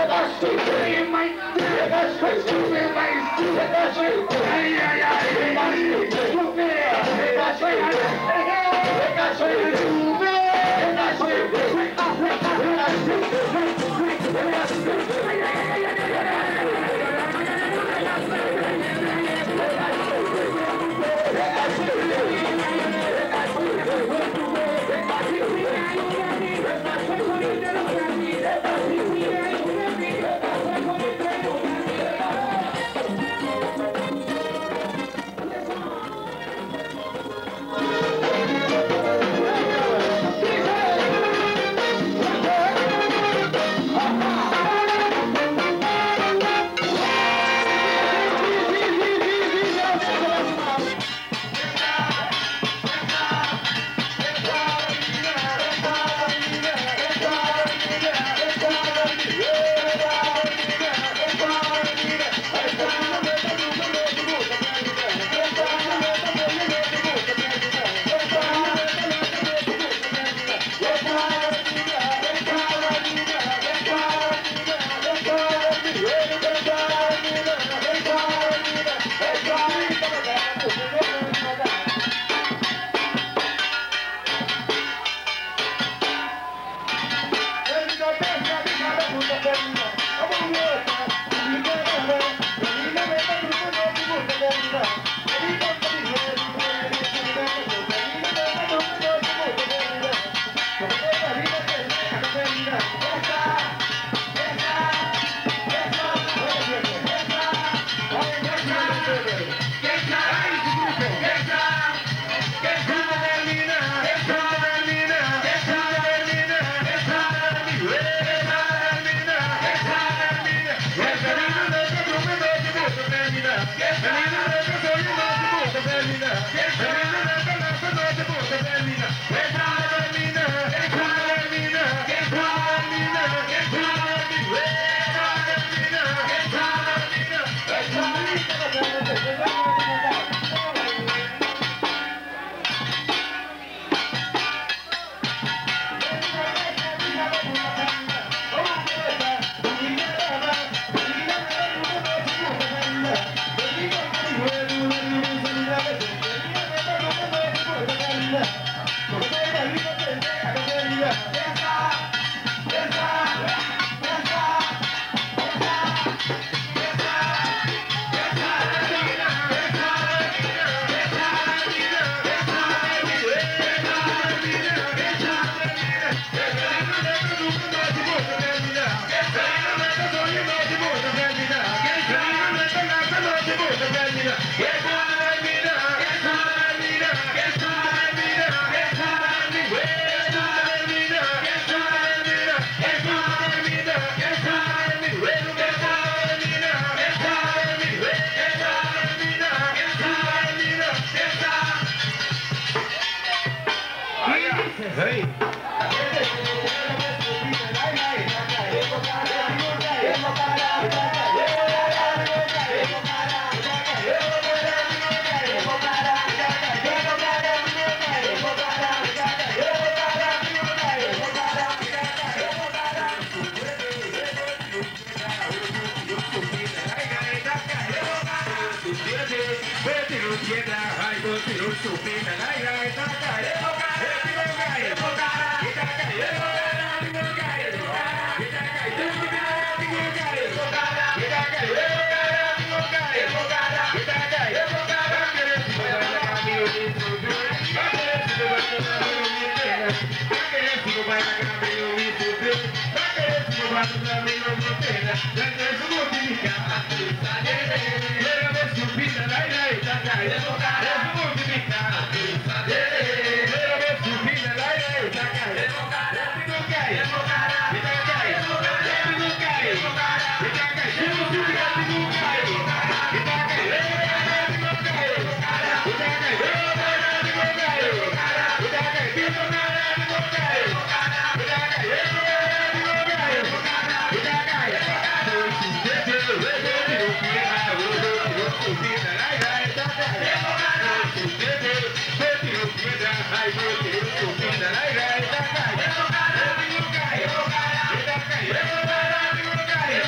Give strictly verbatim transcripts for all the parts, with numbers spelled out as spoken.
Hey,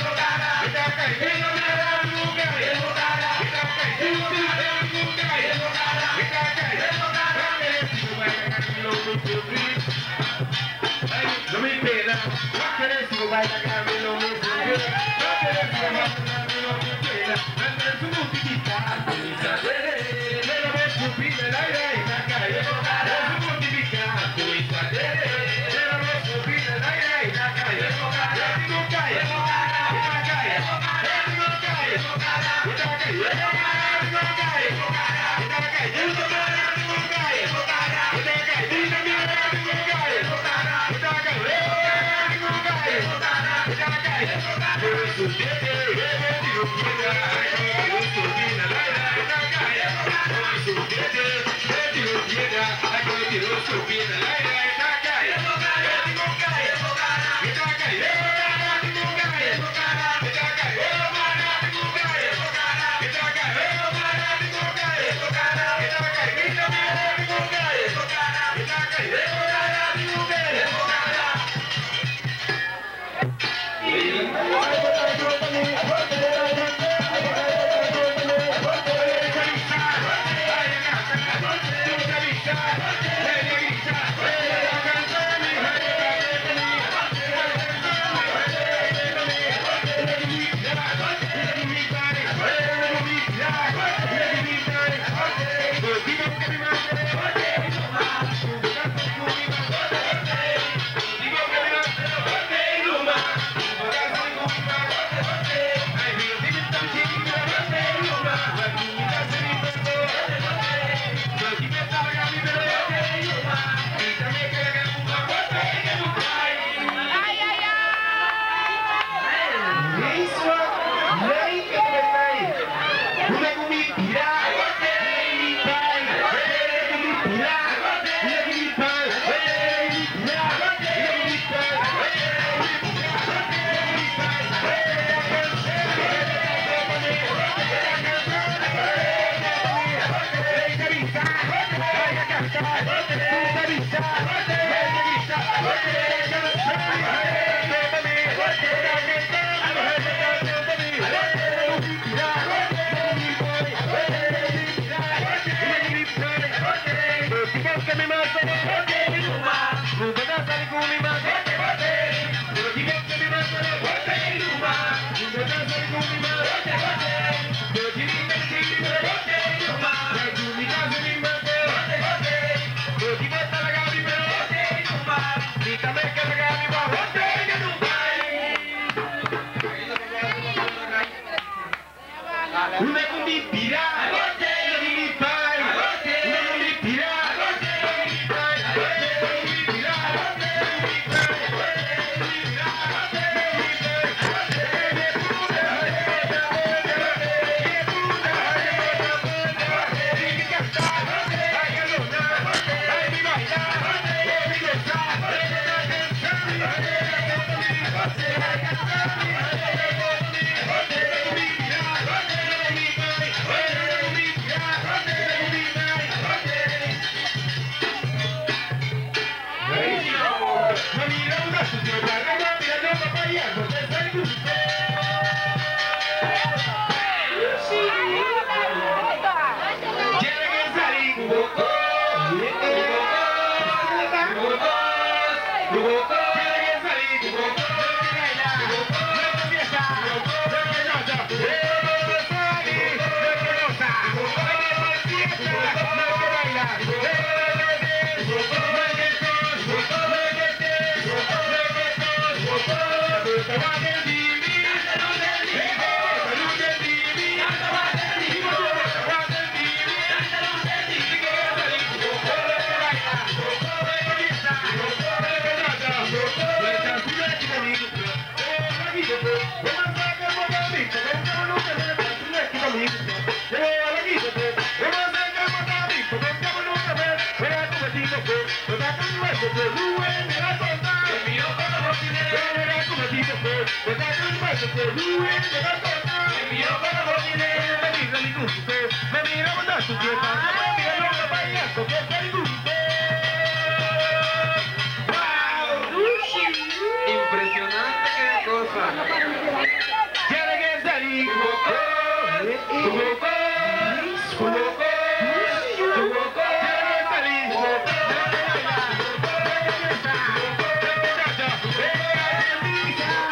Yeah.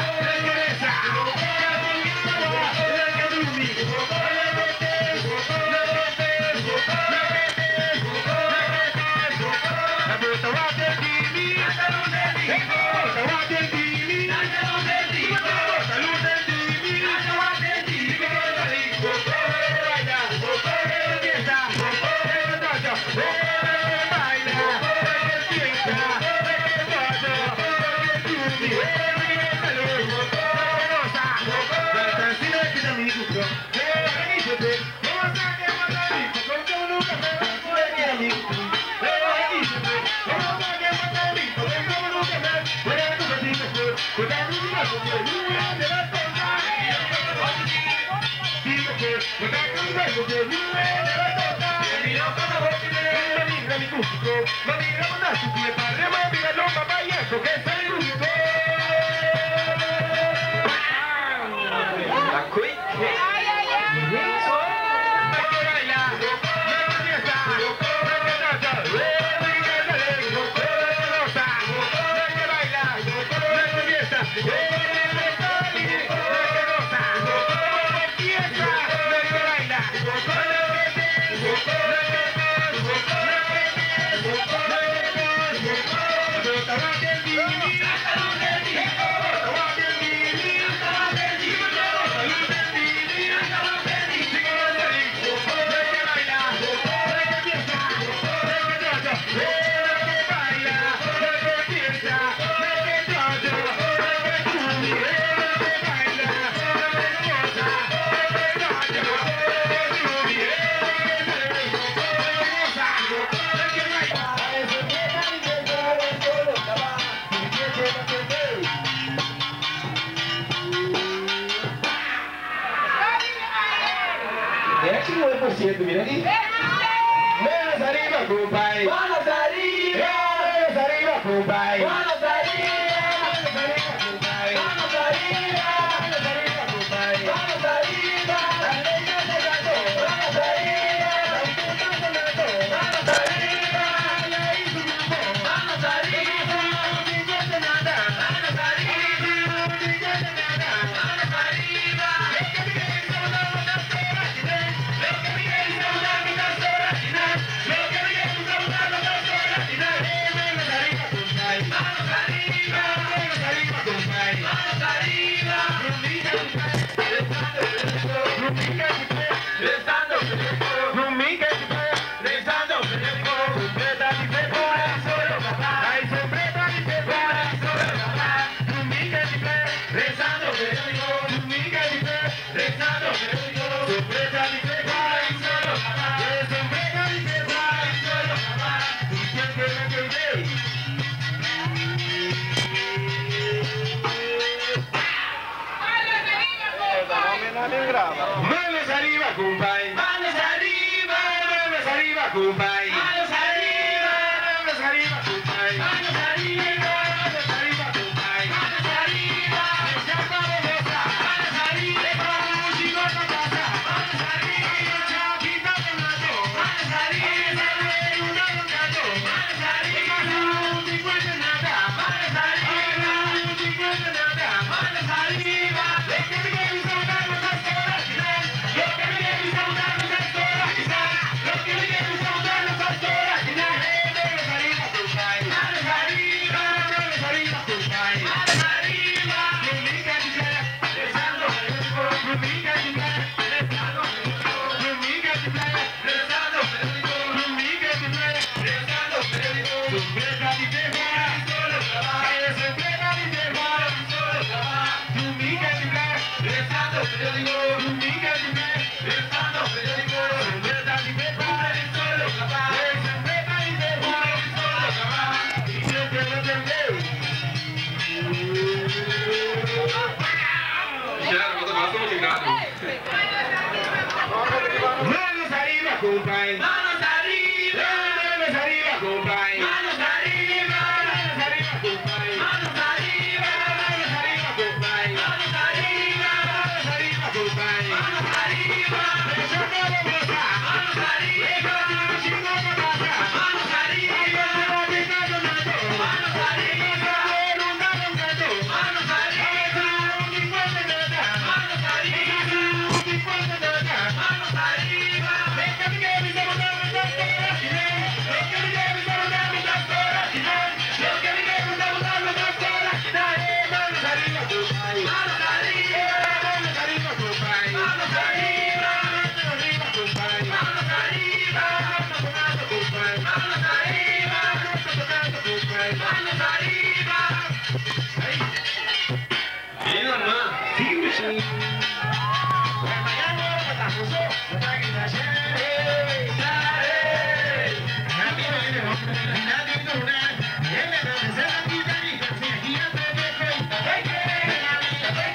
Mira aquí. Manos arriba, compadre. Manos arriba. Manos arriba, compadre. Manos arriba. Manos arriba, compadre. Manos arriba. Manos arriba, compadre. Manos arriba. La leña de gato. Manos arriba. La puta de gato. Manos arriba. La hizo un mambo. Manos arriba. No digas de nada. Manos arriba. No digas de nada. Manos arriba. Es que mi hijo no nos espera. Lo que mi hijo no nos espera. Lo que mi hijo no nos espera. Manos arriba, compadre. Manos arriba. Manos arriba, compadre. Manos arriba. Rumbica, rumbica, rezando, rumbica, rezando, sombreta y pepora, solo papá. Ay, sombreta y pepora, solo papá. Rumbica, rezando, rumbica, rezando, sombreta y pepora, solo papá. Sombreta y pepora, solo papá. ¿Y quién te la quedé? Manos arriba, compadre. Manos arriba. Manos arriba, compadre. Manos arriba. Manos arriba, compadre. Manos arriba. Manos arriba, compadre. Manos arriba. Chapa bonosa. Manos arriba. Vamos y no pasa. Manos arriba. Chapita de mato. Manos arriba. Una de gato. Manos arriba. No te cuentes nada. Manos arriba. No te cuentes nada. Manos arriba. Lo que me quieres contar no estás sola. Lo que me quieres contar no estás sola. Lo que me quieres contar no estás sola. Manos arriba, compadre. Manos arriba. Manos arriba, compadre. Manos arriba. Rumbica, rezando, rumbica, rezando, rumbica, rezando, rumbica, rezando, sombreta y pepora, solo trabaja, sombreta y pepora, solo trabaja, rumbica, rezando, rumbica, rezando, sombreta y pepora, solo trabaja, sombreta y pepora, solo trabaja, y siempre lo entendéis. Manos arriba, compadre. Manos arriba. Manos arriba, compadre. Manos arriba. Manos arriba, compadre. Manos arriba. Manos arriba, compadre. Manos arriba. Manos arriba, compadre. Manos arriba. Chapa bonosa. Manos arriba. Si no me pasa. Manos arriba. Manos arriba. Manos arriba. Una de gato. Manos arriba. No te cuentes nada. Manos arriba. No te cuentes nada. Manos arriba. Lo que me quieres contar no estás sola. Lo que me quieres contar no estás sola. Lo que me quieres contar no estás sola. Manos arriba, compadre. Manos arriba. Manos arriba, compadre. Manos arriba. Manos arriba, compadre. Manos arriba. Manos tocando, compadre. Manos arriba. Manos tocando, compadre. Manos arriba. Ahí. Bien, mamá. Sí, sí. Hey!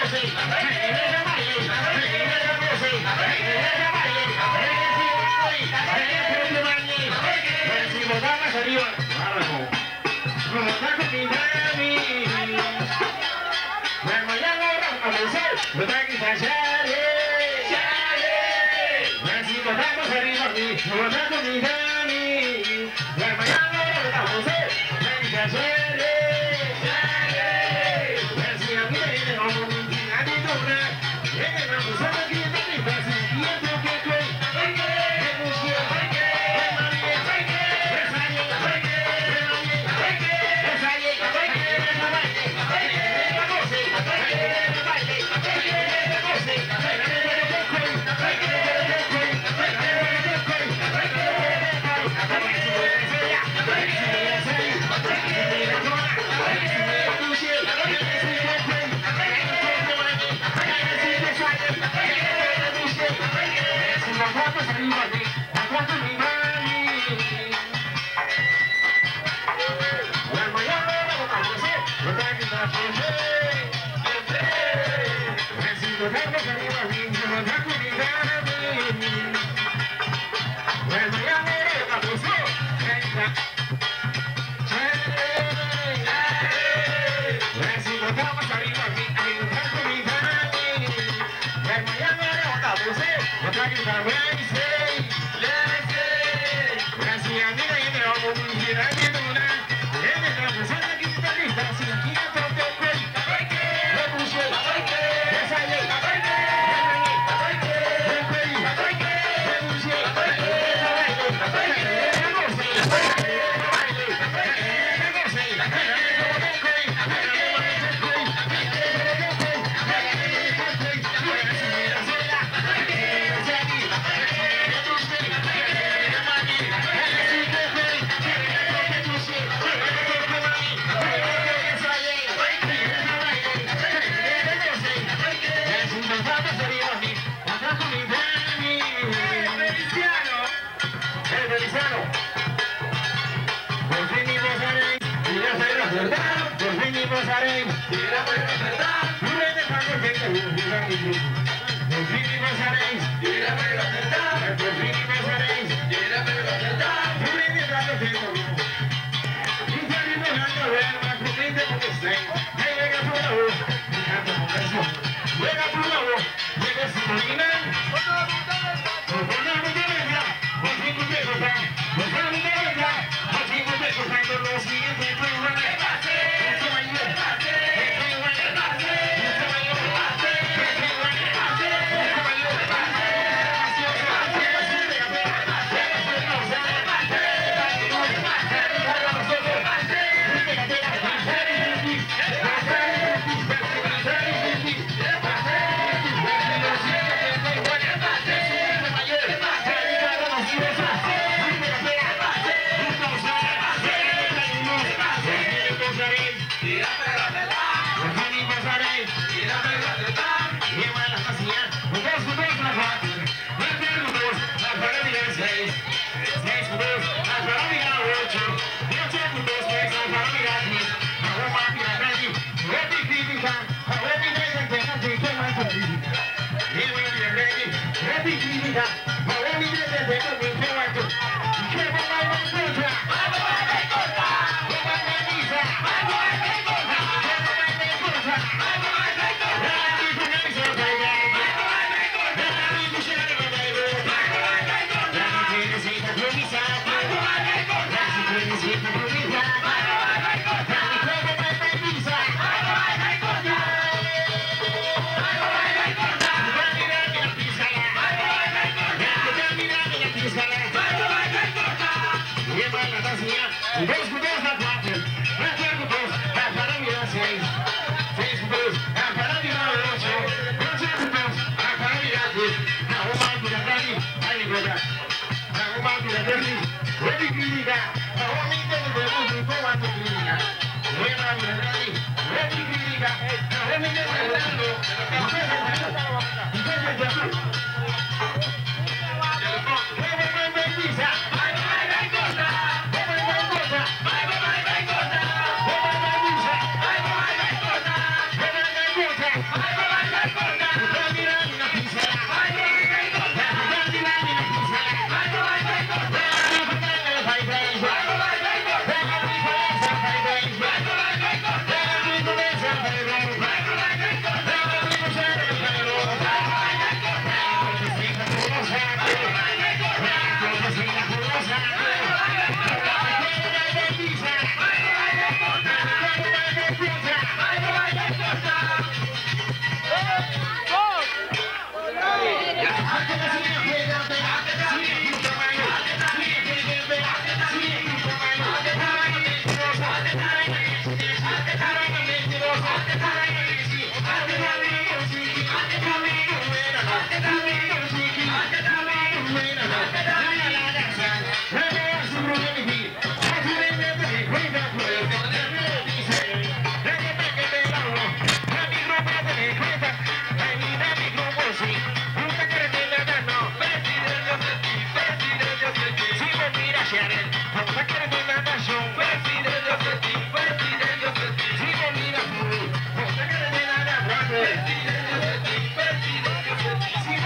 Bye, bye, bye,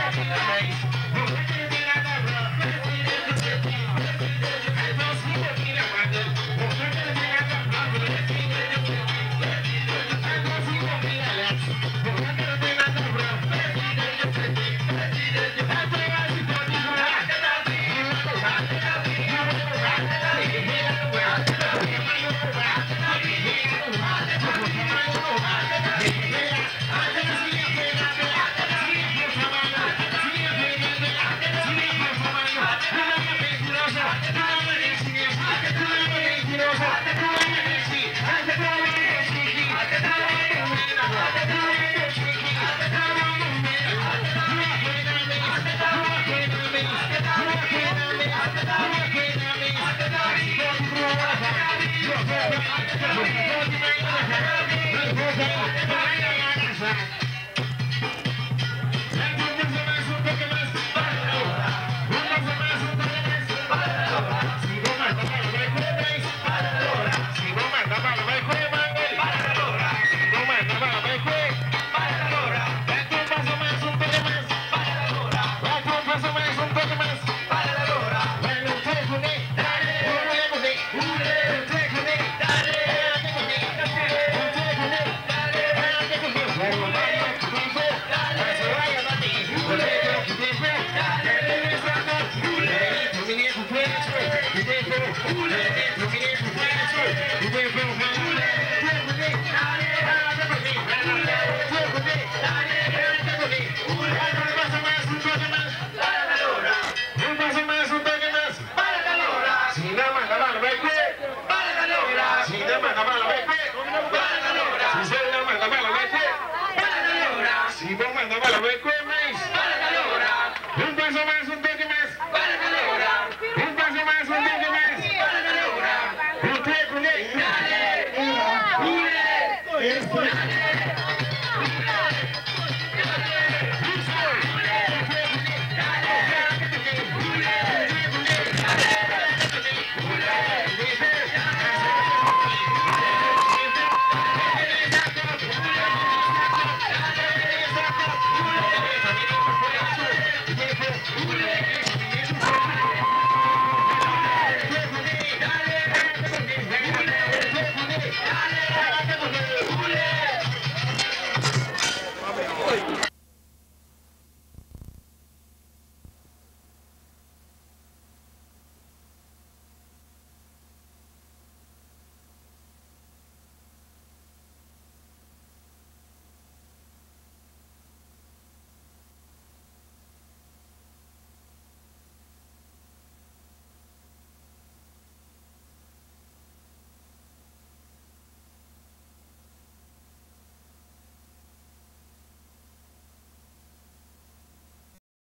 Si vos mandabas la